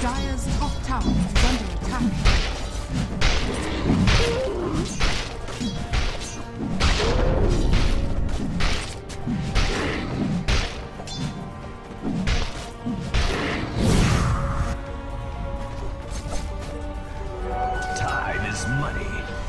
Dire's top tower is under attack. Time is money.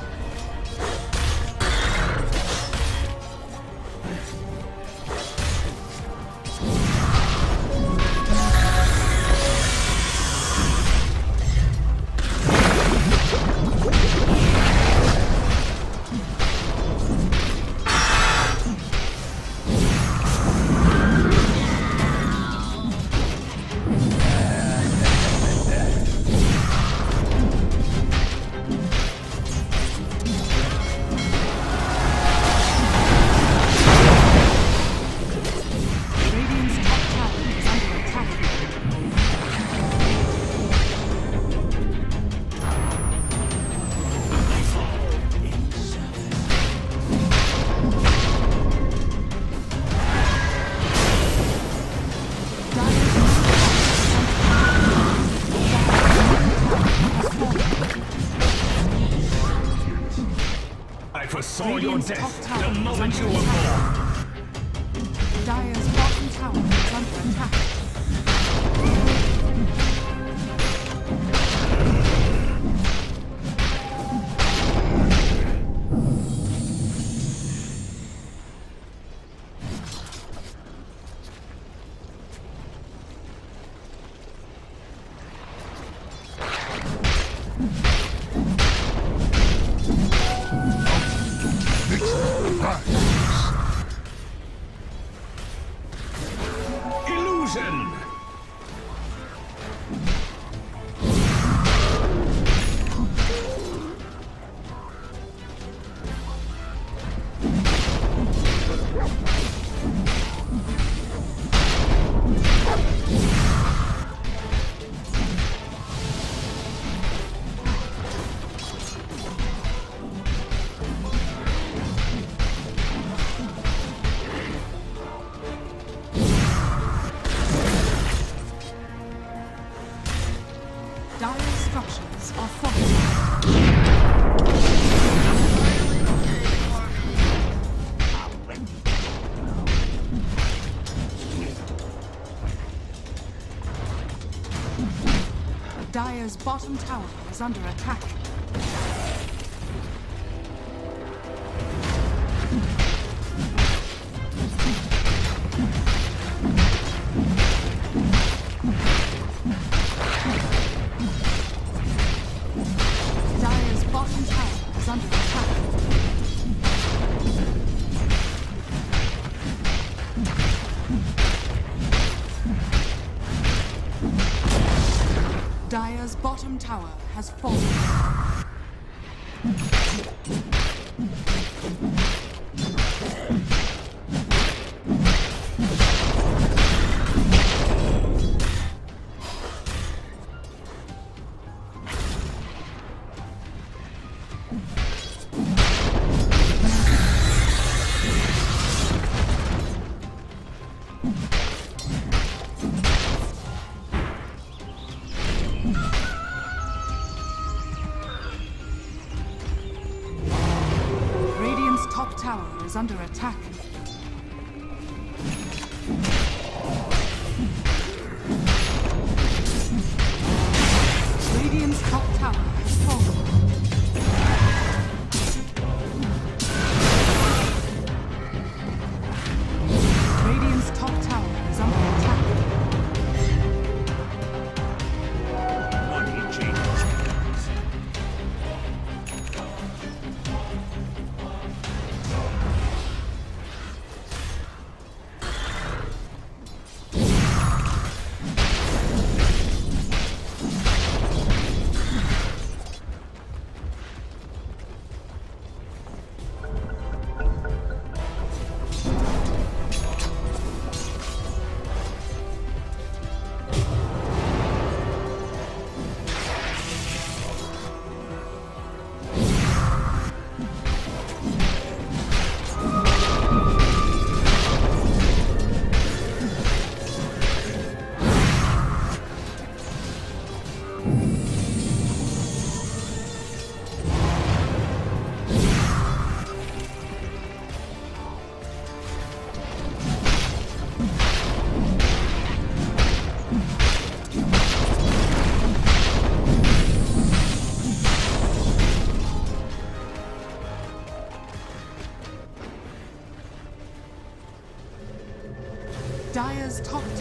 Saw your death the moment you were born. Dire's bottom tower is under attack. Illusion! Dire's structures are fortified. Dire's bottom tower is under attack. Dire's bottom tower is under attack. Dire's bottom tower has fallen. Radiant's top tower is under attack. Radiant's top tower has fallen. Radiant's top tower is under attack. Money changes hands.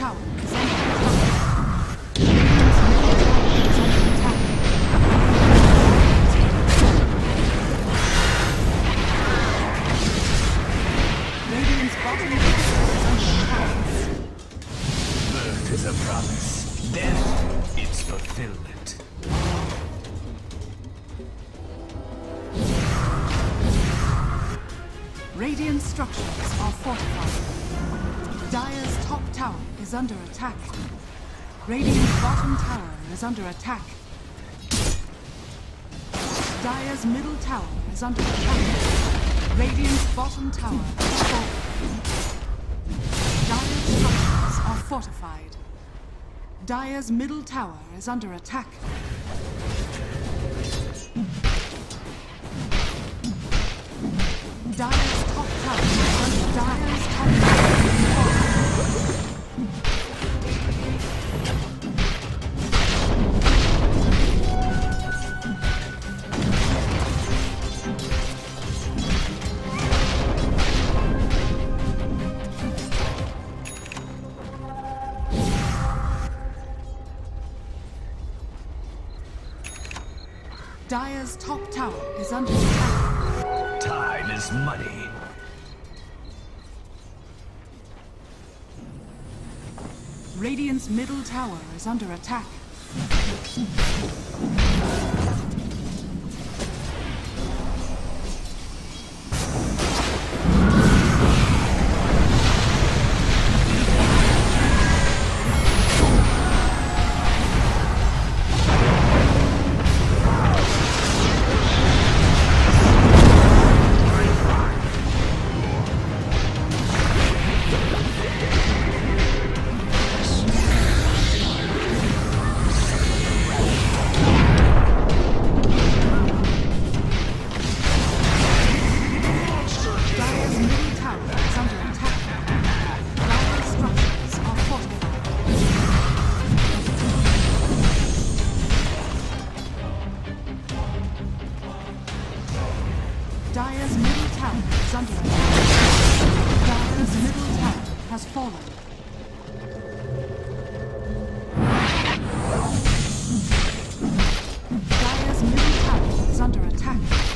tower is under attack. Radiant's middle tower is under attack. Radiant's bottom tower is under attack. Birth is a promise. Death, its fulfillment. Radiant structures are fortified. Dire's top tower is under attack. Radiant's bottom tower is under attack. Dire's middle tower is under attack. Radiant's bottom tower is falling. Dire's structures are fortified. Dire's middle tower is under attack. Dire's top tower is under Dire's top tower is falling. Dire's top tower is under attack. Time is money. Radiant's middle tower is under attack. Dire's middle tower is under attack. Dire's middle tower has fallen. Dire's middle tower is under attack.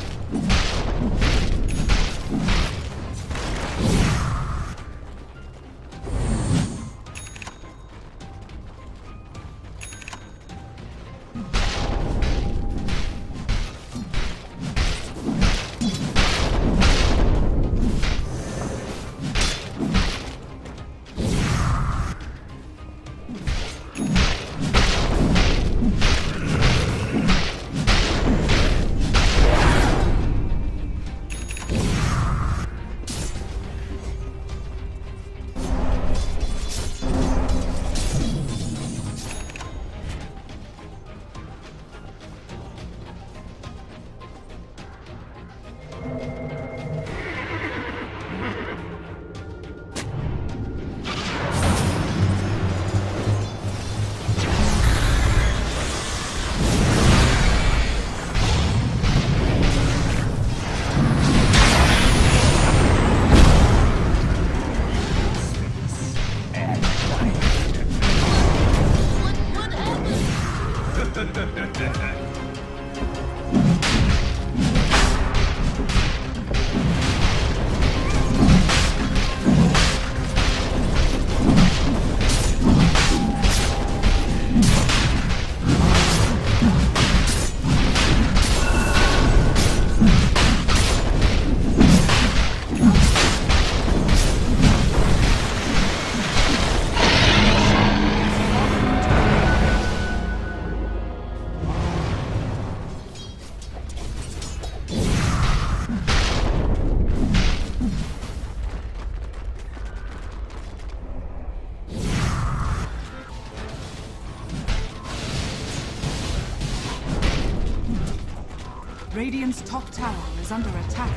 Radiant's top tower is under attack.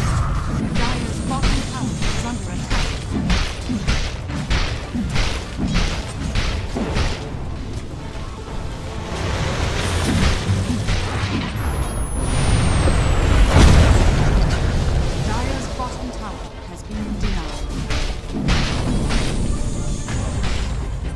Dire's bottom tower is under attack. Dire's bottom tower has been denied.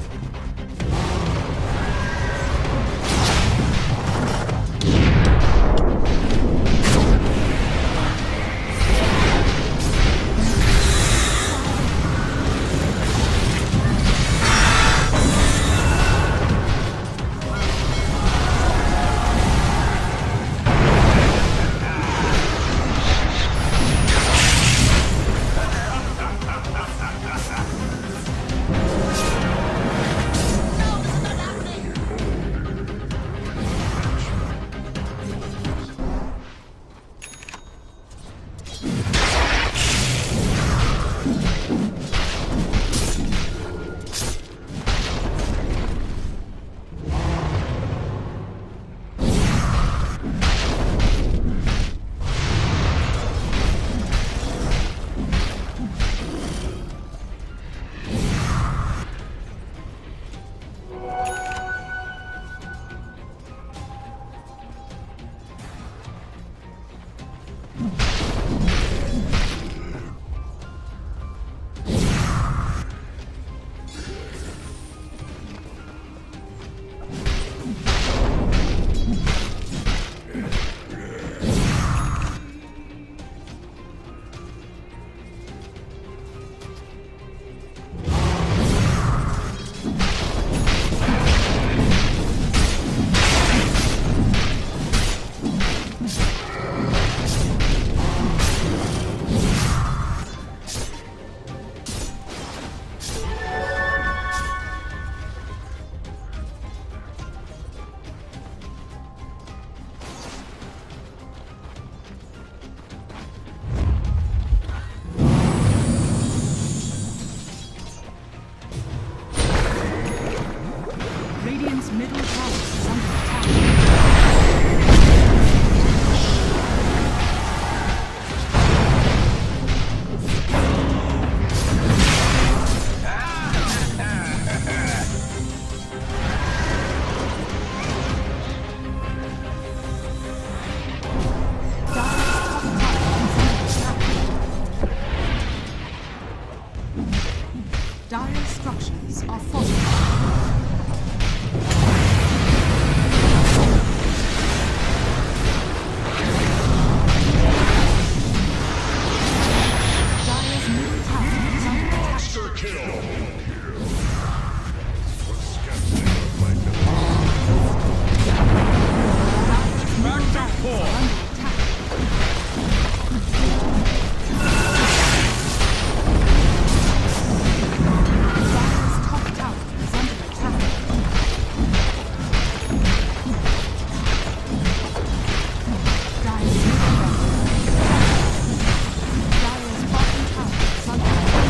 Dire's middle tower is under attack. Dire's structures are fortified. Dire's middle tower is under attack. Monster kill! Back to full. Under attack. Dire's top tower is under attack. Dire's middle tower. Dire's bottom tower is under attack.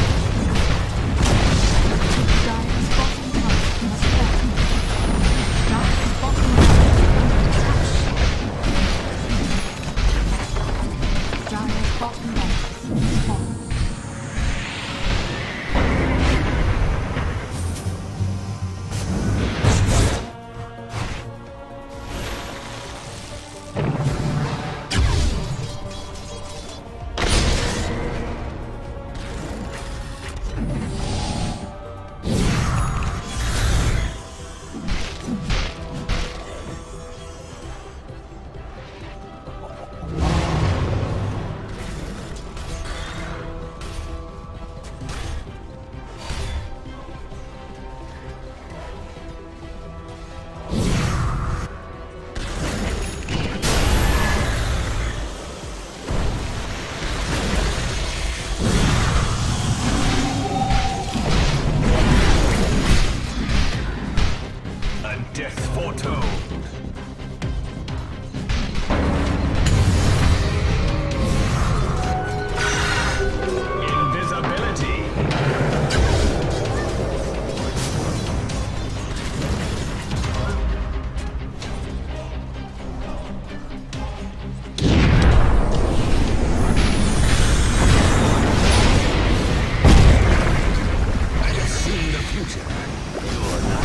Dire's bottom tower has fallen. Dire's bottom tower is under attack. Dire's bottom barracks has fallen. A death foretold. Invisibility. I have seen the future. You're not.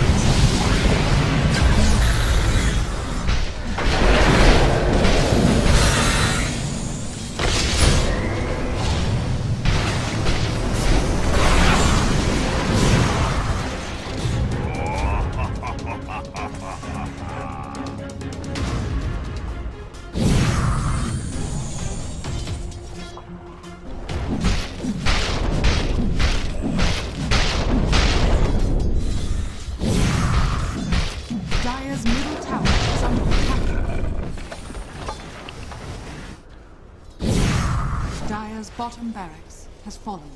Dire's middle tower is under attack. Dire's bottom barracks has fallen.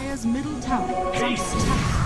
Dire's middle tower is under Haste. attack.